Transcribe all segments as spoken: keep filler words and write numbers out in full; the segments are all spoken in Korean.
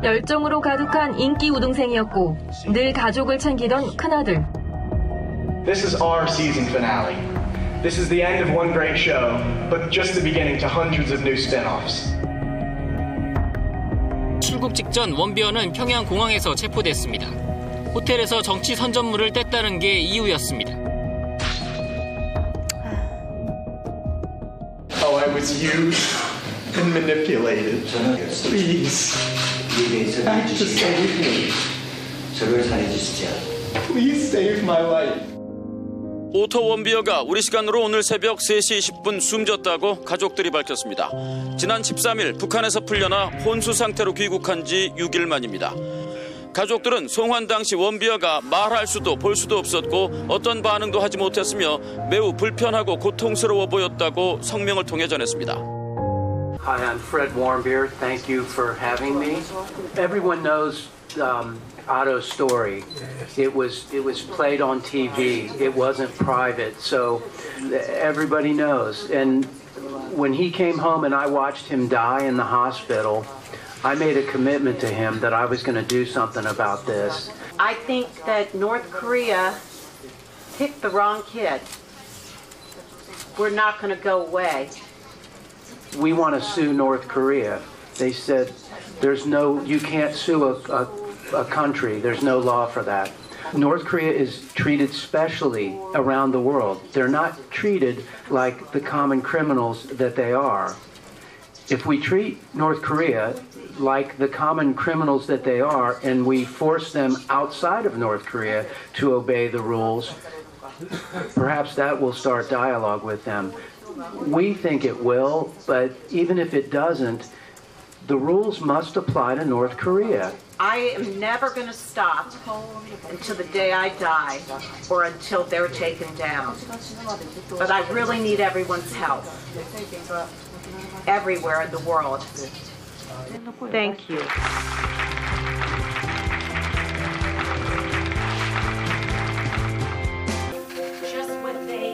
열정으로 가득한 인기 우등생이었고 늘 가족을 챙기던 큰아들. This is our season finale. This is the end of one great show, but just the beginning to hundreds of new spin-offs. 출국 직전 원비어는 평양 공항에서 체포됐습니다. 호텔에서 정치 선전물을 뗐다는 게 이유였습니다. Oh, I was used and manipulated. Please. Back to save me. 저를 살려주시죠. Please save my life. 오토 원비어가 우리 시간으로 오늘 새벽 세 시 이십 분 숨졌다고 가족들이 밝혔습니다. 지난 십삼 일 북한에서 풀려나 혼수 상태로 귀국한 지 육 일 만입니다. 가족들은 송환 당시 원비어가 말할 수도 볼 수도 없었고 어떤 반응도 하지 못했으며 매우 불편하고 고통스러워 보였다고 성명을 통해 전했습니다. Hi, I'm Fred Warmbier. Thank you for having me. Everyone knows um, Otto's story. It was it was played on T V. It wasn't private, so everybody knows. And when he came home and I watched him die in the hospital, I made a commitment to him that I was going to do something about this. I think that North Korea picked the wrong kid. We're not going to go away. We want to sue North Korea. They said there's no, you can't sue a, a, a country. There's no law for that. North Korea is treated specially around the world. They're not treated like the common criminals that they are. If we treat North Korea like the common criminals that they are, and we force them outside of North Korea to obey the rules, perhaps that will start dialogue with them. We think it will, but even if it doesn't, the rules must apply to North Korea. I am never going to stop until the day I die or until they're taken down. But I really need everyone's help. Everywhere in the world. Thank you. Just what they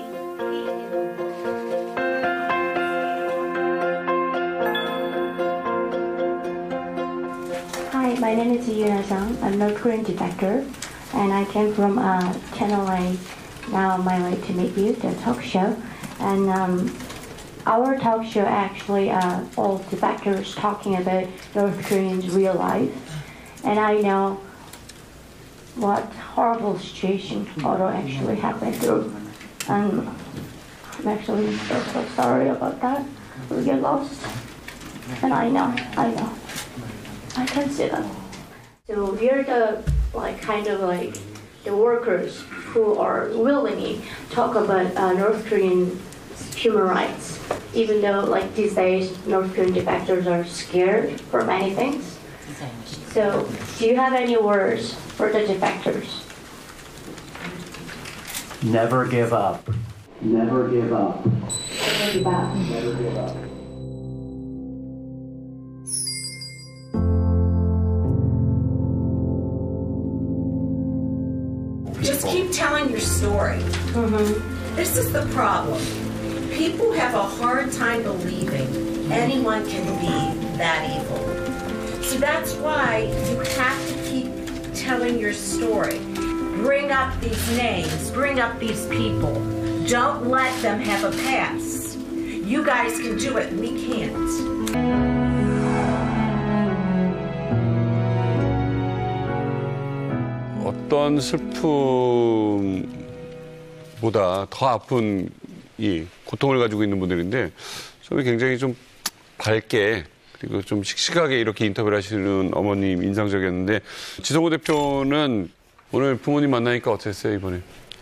Hi, my name is Yuna Zhang. I'm a North Korean defector, and I came from uh, Channel A. Now, my way to meet you, the talk show, and. Um, Our talk show actually uh, all defectors talking about North Koreans' real life, and I know what horrible situation Otto actually happened through, and I'm actually so, so sorry about that. We get lost, and I know, I know, I can see that. So we're the like kind of like the workers who are willingly talk about uh, North Korean human rights, even though like these days North Korean defectors are scared for many things. So do you have any words for the defectors? Never give up. Never give up. Never give up. Never give up. Just keep telling your story. Mm-hmm. This is the problem. People have a hard time believing anyone can be that evil. So that's why you have to keep telling your story. Bring up these names, bring up these people. Don't let them have a pass. You guys can do it, we can't. 어떤 슬픔보다 더 아픈 이 고통을 가지고 있는 분들인데 저는 굉장히 좀 밝게 그리고 좀 씩씩하게 이렇게 인터뷰를 하시는 어머님 인상적이었는데 지성호 대표는 오늘 부모님 만나니까 어땠어요 이번에?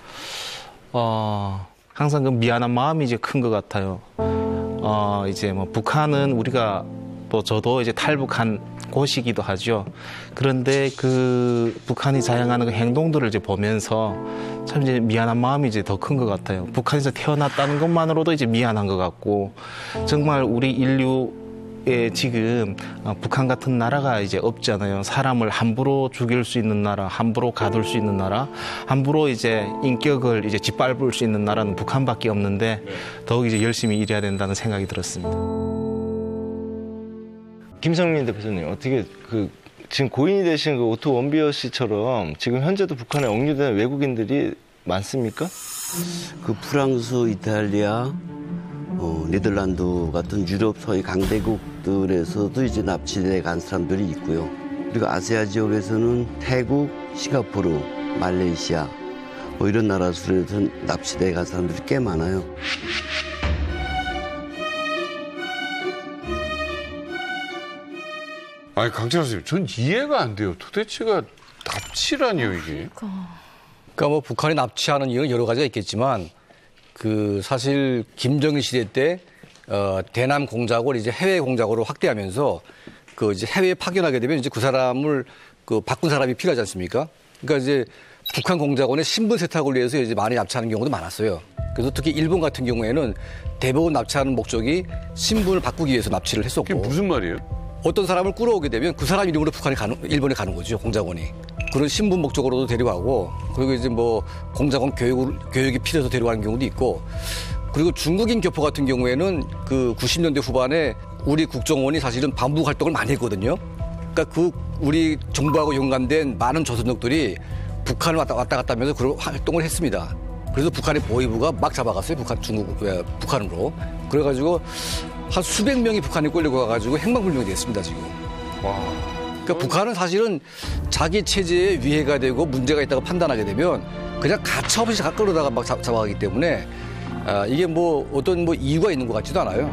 어 항상 그 미안한 마음이 이제 큰 것 같아요. 어 이제 뭐 북한은 우리가 또 저도 이제 탈북한 곳이기도 하죠. 그런데 그 북한이 자행하는 그 행동들을 이제 보면서 참 이제 미안한 마음이 이제 더 큰 것 같아요. 북한에서 태어났다는 것만으로도 이제 미안한 것 같고 정말 우리 인류에 지금 북한 같은 나라가 이제 없잖아요. 사람을 함부로 죽일 수 있는 나라, 함부로 가둘 수 있는 나라, 함부로 이제 인격을 이제 짓밟을 수 있는 나라는 북한밖에 없는데 더욱 이제 열심히 일해야 된다는 생각이 들었습니다. 김성민 대표님 어떻게 그 지금 고인이 되신 그 오토 원비어 씨처럼 지금 현재도 북한에 억류된 외국인들이 많습니까? 그 프랑스, 이탈리아, 어, 네덜란드 같은 유럽 서의 강대국들에서도 이제 납치돼 간 사람들이 있고요. 그리고 아세아 지역에서는 태국, 싱가포르, 말레이시아 뭐 이런 나라에서 납치돼 간 사람들이 꽤 많아요. 아니 강찬호 선생님, 전 이해가 안 돼요. 도대체가 납치라니요 이게? 그러니까 뭐 북한이 납치하는 이유는 여러 가지가 있겠지만 그 사실 김정일 시대 때 어, 대남 공작을 이제 해외 공작으로 확대하면서 그 이제 해외에 파견하게 되면 이제 그 사람을 그 바꾼 사람이 필요하지 않습니까? 그러니까 이제 북한 공작원의 신분 세탁을 위해서 이제 많이 납치하는 경우도 많았어요. 그래서 특히 일본 같은 경우에는 대부분 납치하는 목적이 신분을 바꾸기 위해서 납치를 했었고. 그게 무슨 말이에요? 어떤 사람을 끌어오게 되면 그 사람 이름으로 북한에 가는, 일본에 가는 거죠, 공작원이. 그런 신분 목적으로도 데려가고, 그리고 이제 뭐 공작원 교육을, 교육이 필요해서 데려가는 경우도 있고, 그리고 중국인 교포 같은 경우에는 그 구십 년대 후반에 우리 국정원이 사실은 반북 활동을 많이 했거든요. 그러니까 그 우리 정부하고 연관된 많은 조선족들이 북한을 왔다, 왔다 갔다 하면서 그런 활동을 했습니다. 그래서 북한의 보위부가 막 잡아갔어요, 북한, 중국, 북한으로. 그래가지고 한 수백 명이 북한에 끌려고 가가지고 행방불명이 됐습니다, 지금. 와. 그러니까 북한은 사실은 자기 체제에 위해가 되고 문제가 있다고 판단하게 되면 그냥 가차없이 끌어다가 막 잡아가기 때문에 아, 이게 뭐 어떤 뭐 이유가 있는 것 같지도 않아요.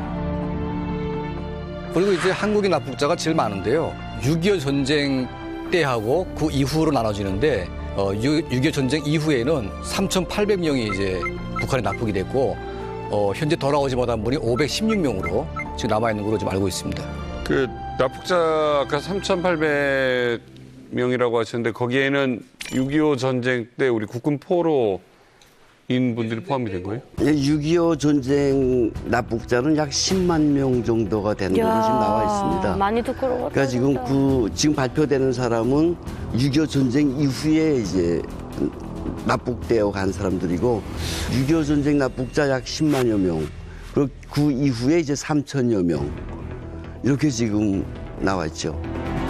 그리고 이제 한국인 납북자가 제일 많은데요. 육이오 전쟁 때하고 그 이후로 나눠지는데 어, 육이오 전쟁 이후에는 삼천팔백 명이 이제 북한에 납북이 됐고 어, 현재 돌아오지 못한 분이 오백십육 명으로 지금 남아있는 걸로 지금 알고 있습니다. 그 납북자 아까 삼천팔백 명이라고 하셨는데 거기에는 육이오 전쟁 때 우리 국군 포로인 분들이 포함이 된 거예요? 육이오 전쟁 납북자는 약 십만 명 정도가 되는 걸로 지금 나와 있습니다. 많이도 끌어갔다. 그러니까 지금 그 지금 발표되는 사람은 육이오 전쟁 이후에 이제 납북되어 간 사람들이고 육이오 전쟁 납북자 약 십만여 명, 그리고 그 이후에 이제 삼천여 명 이렇게 지금 나와 있죠.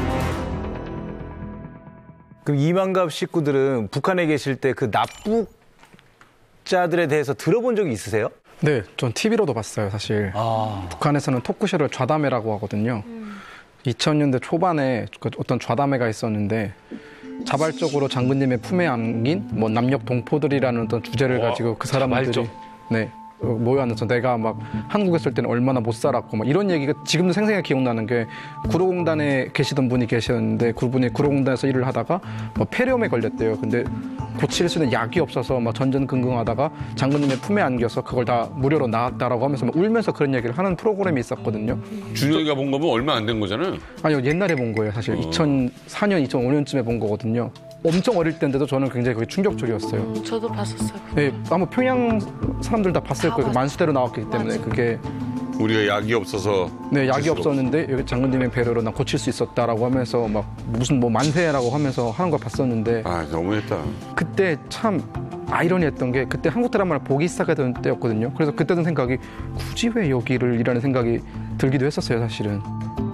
그럼 이만갑 식구들은 북한에 계실 때 그 납북자들에 대해서 들어본 적이 있으세요? 네, 전 티비로도 봤어요, 사실. 아. 북한에서는 토크쇼를 좌담회라고 하거든요. 음. 이천 년대 초반에 어떤 좌담회가 있었는데 자발적으로 장군님의 품에 안긴 뭐 남녘 동포들이라는 어떤 주제를 와, 가지고 그 사람들이 자발적. 네 모여앉아서 내가 막 한국에 있을 때는 얼마나 못 살았고 막 이런 얘기가 지금도 생생하게 기억나는 게 구로공단에 계시던 분이 계셨는데 그분이 구로공단에서 일을 하다가 뭐 폐렴에 걸렸대요. 근데 고칠 수 있는 약이 없어서 막 전전긍긍하다가 장군님의 품에 안겨서 그걸 다 무료로 나았다라고 하면서 막 울면서 그런 얘기를 하는 프로그램이 있었거든요. 준영이가 본 거면 얼마 안 된 거잖아요. 아니요, 옛날에 본 거예요. 사실 어. 이천사 년, 이천오 년쯤에 본 거거든요. 엄청 어릴 때인데도 저는 굉장히 그게 충격적이었어요. 음, 저도 봤었어요. 네, 아마 평양 사람들 다 봤을 다 거예요. 만수대로 나왔기 때문에 맞아. 그게 우리가 약이 없어서 네, 약이 없었는데 여기 장군님의 배려로 난 고칠 수 있었다라고 하면서 막 무슨 뭐 만세라고 하면서 하는 걸 봤었는데 아, 너무했다. 그때 참 아이러니했던 게 그때 한국 드라마를 보기 시작했던 때였거든요. 그래서 그때 든 생각이 굳이 왜 여기를 이라는 생각이 들기도 했었어요, 사실은.